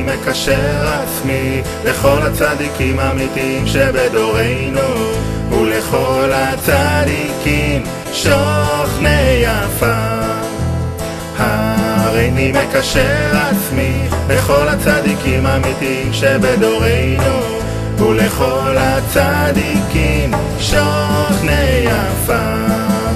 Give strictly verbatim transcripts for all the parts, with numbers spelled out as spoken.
הריני מקשר עצמי לכל הצדיקים האמיתיים שבדורנו ולכל הצדיקים שוכני עפר. הריני מקשר עצמי לכל הצדיקים האמיתיים שבדורנו ולכל הצדיקים שוכני עפר,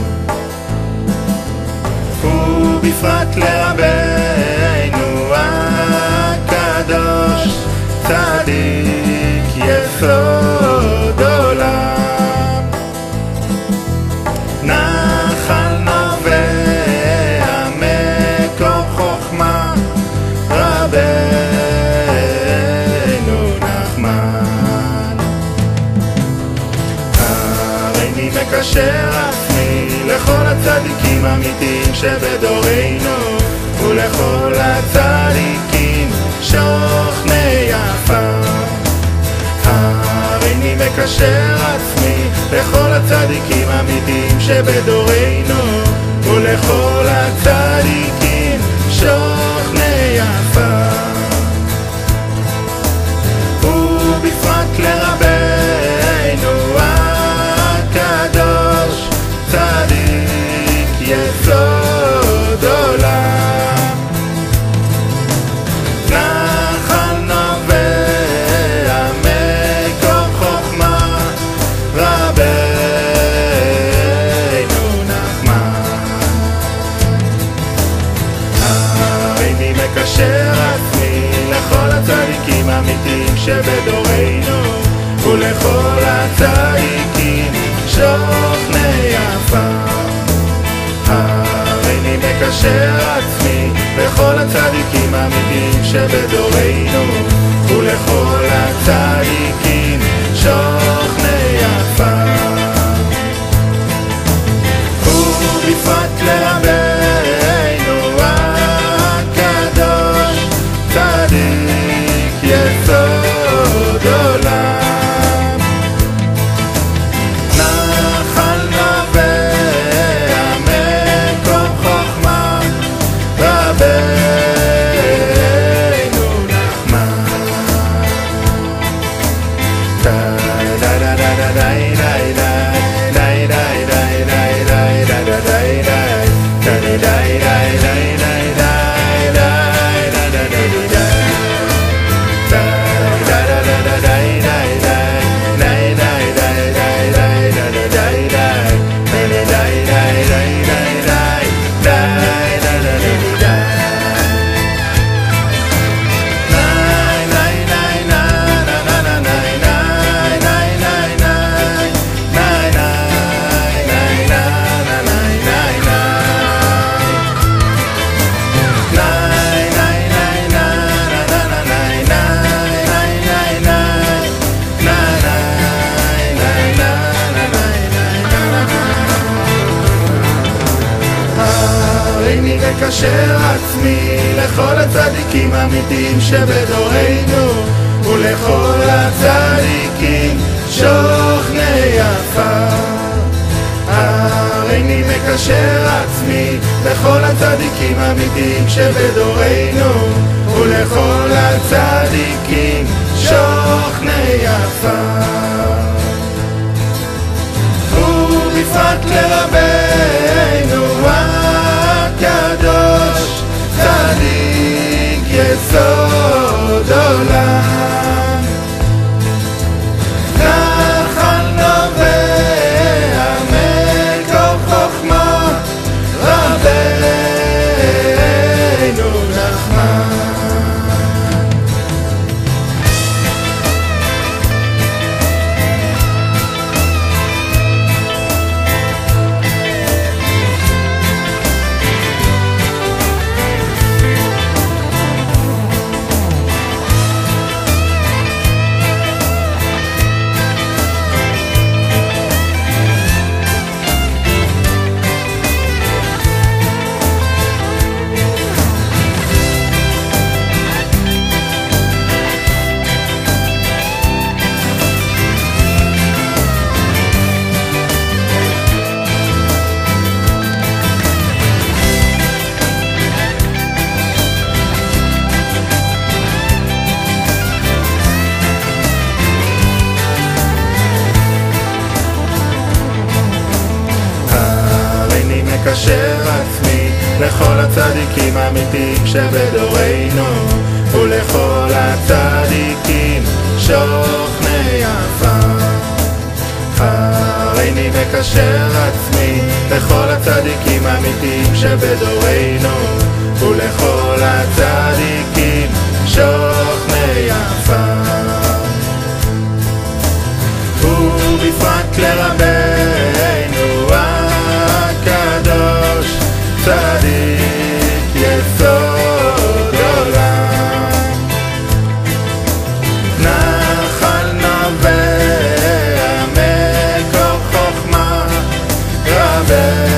ובפרט לרבנו הקדוש צדיק יסוד עולם, נחל נובע מקור חוכמה רבנו נחמן. הריני מקשר עצמי לכל הצדיקים האמיתיים שבדורנו ולכל הצדיקים שוכני עפר. הריני מקשר עצמי לכל הצדיקים האמיתיים שבדורנו ולכל הצדיקים שוכני עפר, ובפרט לרבנו הקדוש צדיק יסוד עולם, נחל נובע מקור חוכמה רבנו נחמן. הריני מקשר עצמי לכל הצדיקים האמיתיים שבדורנו ולכל הצדיקים שוכני עפר. הריני מקשר עצמי לכל הצדיקים האמיתיים שבדורנו ולכל הצדיקים שוכני עפר, ובפרט לרבנו הקדוש צדיק יסוד עולם, נחל נובע מקור חוכמה רבנו נחמן. הריני מקשר עצמי לכל הצדיקים האמיתיים שבדורנו ולכל הצדיקים שוכני עפר. הריני מקשר עצמי לכל הצדיקים האמיתיים שבדורנו ולכל הצדיקים שוכני עפר, ובפרט לרבנו הקדוש צדיק יסוד עולם, נחל נובע מקור חוכמה רבנו נחמן. מקשר עצמי לכל הצדיקים האמיתיים שבדורנו, ולכל הצדיקים שוכני עפר. הריני מקשר עצמי לכל הצדיקים האמיתיים שבדורנו, ולכל הצדיקים שוכני עפר. ובפרט לרבנו הקדוש, צדיק יסוד עולם, נחל נובע מקור חוכמה רבה